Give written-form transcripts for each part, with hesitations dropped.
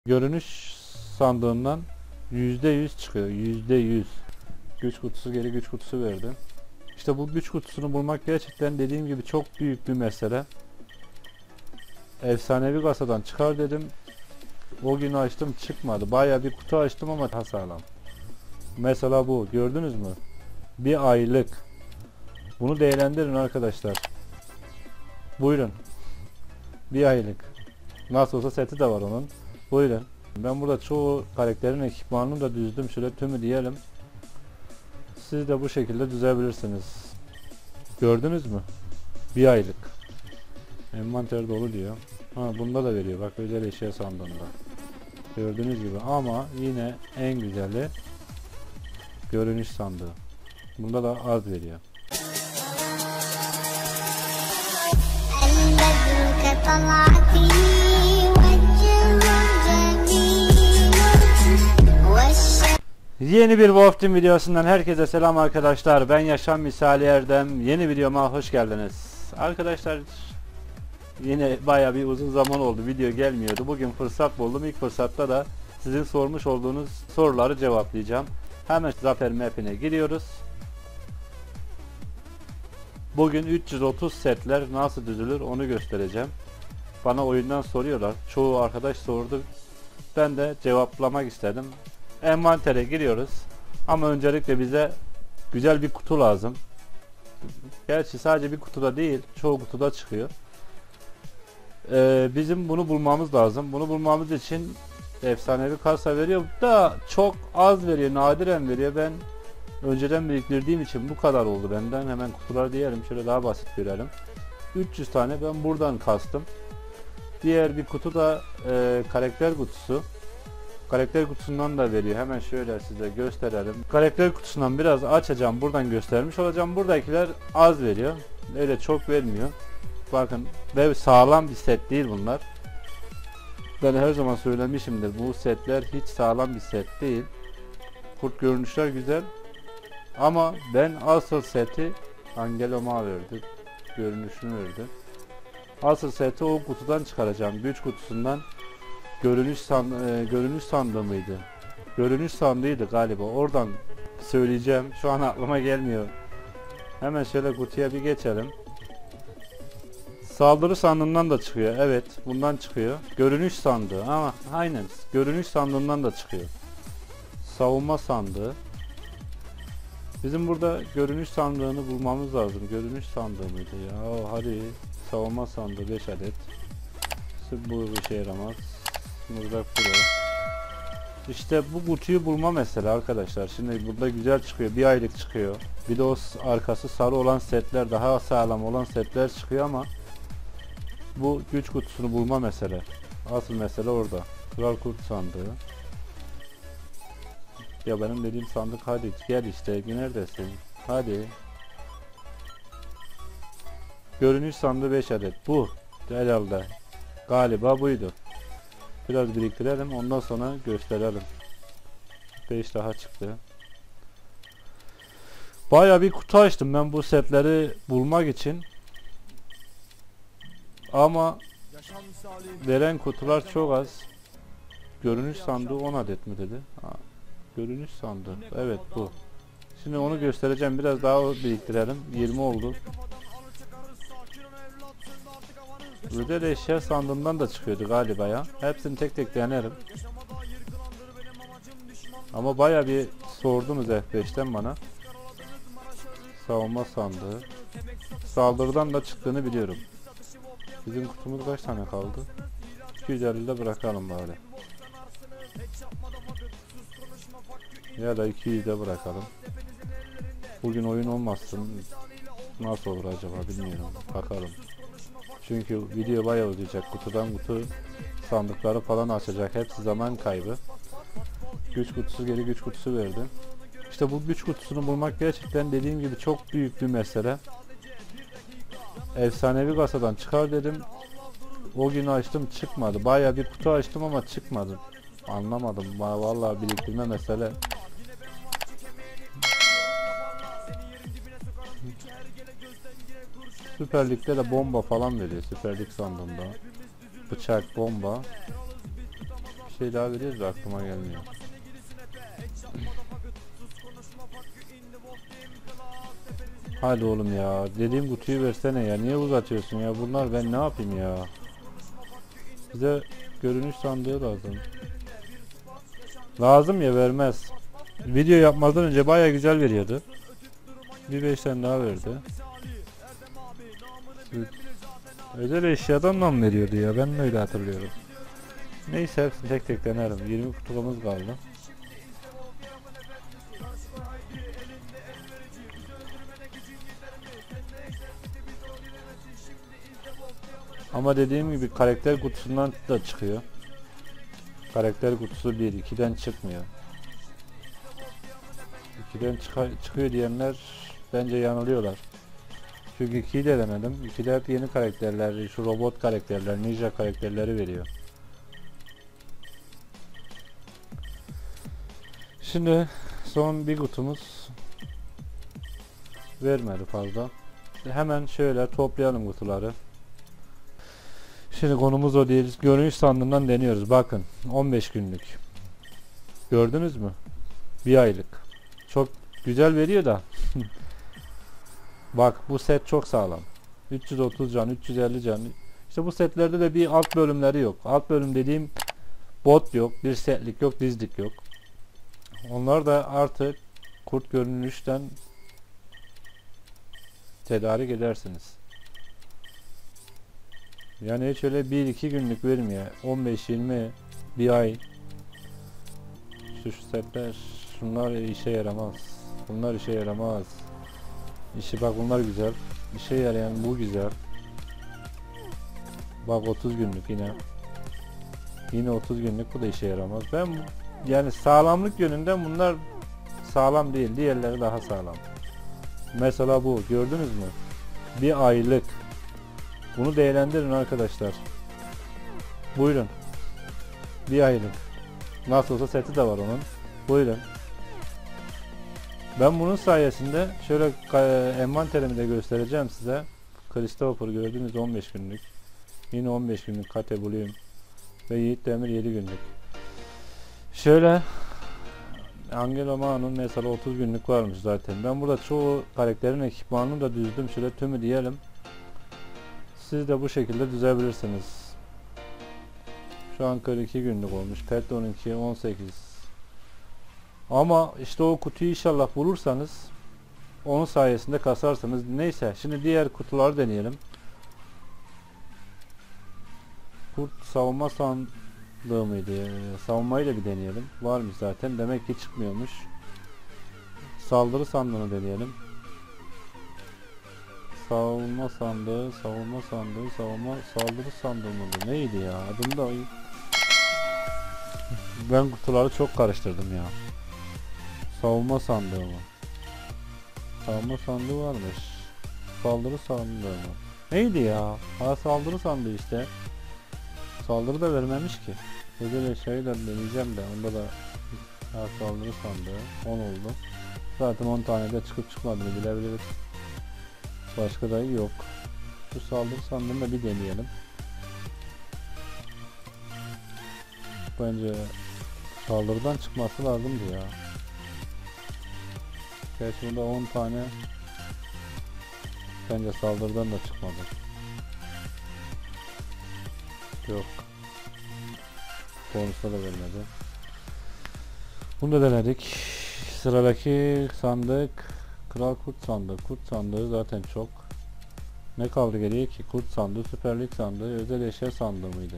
Görünüş sandığından %100 çıkıyor. %100. Güç kutusu, geri güç kutusu verdi. İşte bu güç kutusunu bulmak gerçekten dediğim gibi çok büyük bir mesele. Efsanevi kasadan çıkar dedim. O günü açtım, çıkmadı. Bayağı bir kutu açtım ama daha sağlam. Mesela bu, gördünüz mü? Bir aylık. Bunu değerlendirin arkadaşlar. Buyurun. Bir aylık. Nasıl olsa seti de var onun. Buyurun. Ben burada çoğu karakterin ekipmanını da düzdüm. Şöyle tümü diyelim. Siz de bu şekilde düzebilirsiniz. Gördünüz mü? Bir aylık. Envanter dolu diyor. Ha, bunda da veriyor. Bak, özel eşya sandığında. Gördüğünüz gibi, ama yine en güzeli görünüş sandığı. Bunda da az veriyor. Yeni bir Wolf Team videosundan herkese selam arkadaşlar. Ben Yaşam Misali Erdem. Yeni videoma hoş geldiniz. Arkadaşlar, yine baya bir uzun zaman oldu, video gelmiyordu. Bugün fırsat buldum. İlk fırsatta da sizin sormuş olduğunuz soruları cevaplayacağım. Hemen Zafer Map'ine giriyoruz. Bugün 330 setler nasıl düzülür onu göstereceğim. Bana oyundan soruyorlar. Çoğu arkadaş sordu. Ben de cevaplamak istedim. Envantere giriyoruz. Ama öncelikle bize güzel bir kutu lazım. Gerçi sadece bir kutuda değil, çoğu kutuda çıkıyor. Bizim bunu bulmamız lazım. Bunu bulmamız için efsanevi kasa veriyor da çok az veriyor, nadiren veriyor. Ben önceden biriktirdiğim için bu kadar oldu benden. Hemen kutular diyelim, şöyle daha basit görelim. 300 tane ben buradan kastım. Diğer bir kutu da karakter kutusu. Karakter kutusundan da veriyor. Hemen şöyle size gösterelim. Karakter kutusundan biraz açacağım. Buradan göstermiş olacağım. Buradakiler az veriyor. Öyle çok vermiyor. Bakın, ve sağlam bir set değil bunlar. Ben her zaman söylemişimdir. Bu setler hiç sağlam bir set değil. Kurt görünüşler güzel. Ama ben asıl seti Angeloma verdi. Görünüşünü verdi. Asıl seti o kutudan çıkaracağım. Güç kutusundan. Görünüş sandığı mıydı? Görünüş sandığıydı galiba. Oradan söyleyeceğim. Şu an aklıma gelmiyor. Hemen şöyle kutuya bir geçelim. Saldırı sandığından da çıkıyor. Evet, bundan çıkıyor. Görünüş sandığı, ama aynen görünüş sandığından da çıkıyor. Savunma sandığı. Bizim burada görünüş sandığını bulmamız lazım. Görünüş sandığı mıydı ya? Hadi, savunma sandığı 5 adet. Bu bir şey yaramaz. Mızrak pro. İşte bu kutuyu bulma mesela arkadaşlar. Şimdi burada güzel çıkıyor. Bir aylık çıkıyor. Bir de o arkası sarı olan setler, daha sağlam olan setler çıkıyor ama bu güç kutusunu bulma mesele. Asıl mesele orada. Kral kurt sandığı. Ya benim dediğim sandık, hadi gel işte, neredesin? Hadi. Görünüş sandığı 5 adet. Bu herhalde. Galiba buydu. Biraz biriktirelim, ondan sonra gösterelim. 5 daha çıktı. Bayağı bir kutu açtım ben bu setleri bulmak için. Ama veren kutular çok az. Görünüş sandığı 10 adet mi dedi? Ha, görünüş sandığı. Evet, bu. Şimdi onu göstereceğim. Biraz daha biriktirelim. 20 oldu. Özel eşya sandığından da çıkıyordu galiba ya. Hepsini tek tek denerim. Ama bayağı bir sordunuz F5'ten bana. Savunma sandığı. Saldırıdan da çıktığını biliyorum. Bizim kutumuz kaç tane kaldı? 250'de bırakalım bari. Ya da 200'de bırakalım. Bugün oyun olmazsın. Nasıl olur acaba bilmiyorum. Bakalım. Çünkü video bayağı uzayacak. Kutudan kutu sandıkları falan açacak. Hepsi zaman kaybı. Güç kutusu, geri güç kutusu verdi. İşte bu güç kutusunu bulmak gerçekten dediğim gibi çok büyük bir mesele. Efsanevi kasadan çıkar dedim. O günü açtım, çıkmadı. Bayağı bir kutu açtım ama çıkmadı. Anlamadım. Vallahi biriktirme mesele. Süper Lig'de de bomba falan veriyor. Süper Lig sandığında. Bıçak, bomba. şey daha veriyoruz da aklıma gelmiyor. Hadi oğlum ya. Dediğim kutuyu versene ya. Niye uzatıyorsun ya? Bunlar ben ne yapayım ya? Bize görünüş sandığı lazım. Lazım ya, vermez. Video yapmadan önce baya güzel veriyordu. Bir 5 tane daha verdi. Özel eşyadan mı veriyordu ya? Ben öyle hatırlıyorum. Neyse, hepsini tek tek denerim. 20 kutumuz kaldı. Ama dediğim gibi karakter kutusundan da çıkıyor. Karakter kutusu 1, 2'den çıkmıyor. 2'den çıkıyor diyenler bence yanılıyorlar. Çünkü 2'yi de denedim. 2'de hep yeni karakterler, şu robot karakterler, ninja karakterleri veriyor. Şimdi son bir kutumuz vermedi fazla. Hemen şöyle toplayalım kutuları. Şimdi konumuz o değil. Görünüş sandığından deniyoruz. Bakın 15 günlük. Gördünüz mü? Bir aylık. Çok güzel veriyor da. Bak bu set çok sağlam. 330 can, 350 can. İşte bu setlerde de bir alt bölümleri yok. Alt bölüm dediğim bot yok, bir setlik yok, dizlik yok. Onlar da artık kurt görünüşten tedarik edersiniz. Yani hiç öyle 1-2 günlük vermiyor. 15-20 bir ay. Şu setler, şunlar işe yaramaz. Bunlar işe yaramaz. İşi bak, bunlar güzel. İşe yarayan bu güzel. Bak 30 günlük yine. Yine 30 günlük, bu da işe yaramaz. Ben yani sağlamlık yönünden bunlar sağlam değil. Diğerleri daha sağlam. Mesela bu, gördünüz mü? Bir aylık. Bunu değerlendirin arkadaşlar. Buyurun. Bir aylık. Nasıl olsa seti de var onun. Buyurun. Ben bunun sayesinde şöyle envanterimi de göstereceğim size. Christopher gördüğünüz 15 günlük. Yine 15 günlük Kate bulayım. Ve Yiğit Demir 7 günlük. Şöyle Angela Ma'nın mesela 30 günlük varmış zaten. Ben burada çoğu karakterin ekipmanını da düzdüm. Şöyle tümü diyelim. Siz de bu şekilde düzebilirsiniz. Şu an 42 günlük olmuş. Pet 12 18. Ama işte o kutuyu inşallah bulursanız onun sayesinde kasarsınız. Neyse, şimdi diğer kutuları deneyelim. Kurt savunma sandığı mıydı? Savunmayı da bir deneyelim. Varmış zaten. Demek ki çıkmıyormuş. Saldırı sandığını deneyelim. Savunma sandığı, savunma sandığı, saldırı sandığı mıydı? Neydi ya? Adını da ben kutuları çok karıştırdım ya. Savunma sandığı mı? Savunma sandığı varmış. Saldırı sandığı mı? Neydi ya? Ha, saldırı sandığı işte. Saldırı da vermemiş ki. Özel eşyayı da deneyeceğim de onda da saldırı sandığı 10 oldu. Zaten 10 tane de çıkıp çıkmadığını bilebiliriz. Başka da yok. Şu saldırı sandığını da bir deneyelim. Bence saldırıdan çıkması lazımdı ya. Gerçi bunda 10 tane bence saldırıdan da çıkmadı. Yok. Bonusla da vermedi. Bunu da denedik. Sıradaki sandık Kral Kurt sandığı. Kurt sandığı zaten çok. Ne kaldı geriye ki? Kurt sandığı, Süper Lig sandığı, özel eşya sandığı mıydı?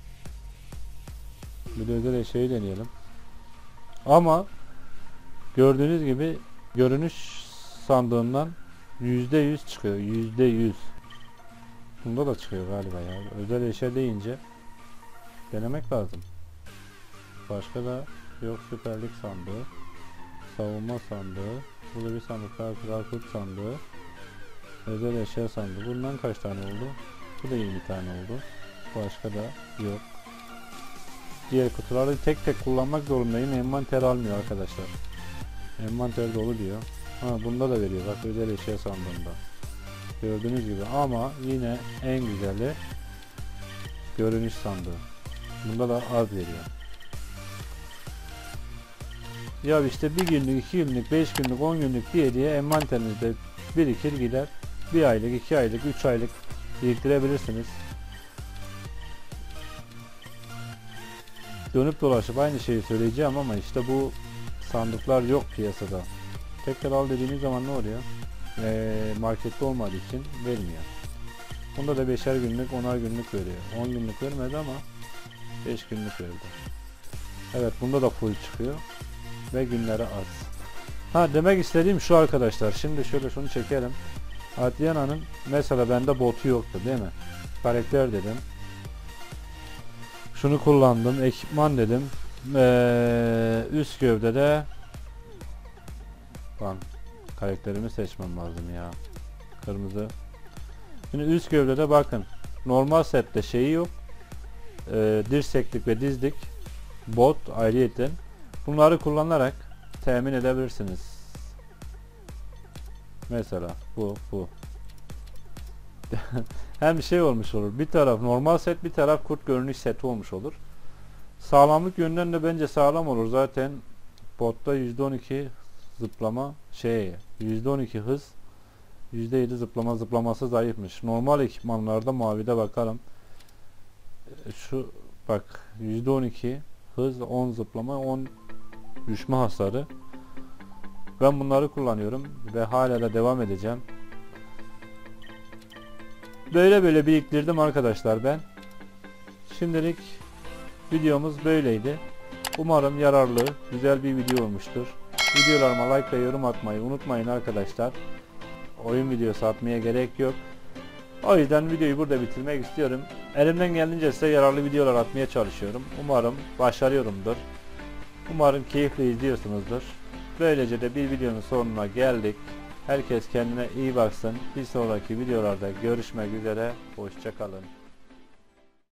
Bir de özel eşyayı deneyelim. Ama gördüğünüz gibi görünüş sandığından %100 çıkıyor. %100. Bunda da çıkıyor galiba ya. Özel eşya deyince denemek lazım. Başka da yok. Süper Lig sandığı, savunma sandığı, burada bir sandık daha, Kral Kurt sandığı, özel eşya sandığı. Bundan kaç tane oldu? Bu da 20 tane oldu. Başka da yok. Diğer kutuları tek tek kullanmak zorundayım. Envanter almıyor arkadaşlar. Envanter dolu diyor. Ha, bunda da veriyor. Bak özel eşya sandığında. Gördüğünüz gibi, ama yine en güzeli görünüş sandığı. Bunda da az veriyor. Ya işte bir günlük, 2 günlük, 5 günlük, 10 günlük diye envanterinizde birikir gider. 1 aylık, 2 aylık, 3 aylık biriktirebilirsiniz. Dönüp dolaşıp aynı şeyi söyleyeceğim ama işte bu sandıklar yok piyasada. Tekrar al dediğiniz zaman ne oluyor? Markette olmadığı için vermiyor. Bunda da 5'er günlük, 10'ar günlük veriyor. 10 günlük vermedi ama 5 günlük verdi. Evet, bunda da full çıkıyor ve günleri az. Ha, demek istediğim şu arkadaşlar. Şimdi şöyle şunu çekelim. Adriana'nın mesela bende botu yoktu değil mi? Karakter dedim. Şunu kullandım. Ekipman dedim. Üst gövdede lan karakterimi seçmem lazım ya. Kırmızı. Şimdi üst gövdede bakın. Normal sette şeyi yok. Dirseklik ve dizlik. Bot ayrıyeten. Bunları kullanarak temin edebilirsiniz. Mesela bu. Hem bir şey olmuş olur. Bir taraf normal set, bir taraf kurt görünüş seti olmuş olur. Sağlamlık yönden de bence sağlam olur. Zaten botta %12 zıplama %12 hız, %7 zıplaması zayıfmış. Normal ekipmanlarda mavide bakalım. Şu bak, %12 hız, 10 zıplama, 10 düşme hasarı. Ben bunları kullanıyorum ve hala da devam edeceğim. Böyle biriktirdim arkadaşlar ben. Şimdilik videomuz böyleydi. Umarım yararlı, güzel bir video olmuştur. Videolarıma like ve yorum atmayı unutmayın arkadaşlar. Oyun videosu atmaya gerek yok. O yüzden videoyu burada bitirmek istiyorum. Elimden geldiğince size yararlı videolar atmaya çalışıyorum. Umarım başarıyorumdur. Umarım keyifle izliyorsunuzdur. Böylece de bir videonun sonuna geldik. Herkes kendine iyi baksın. Bir sonraki videolarda görüşmek üzere. Hoşça kalın.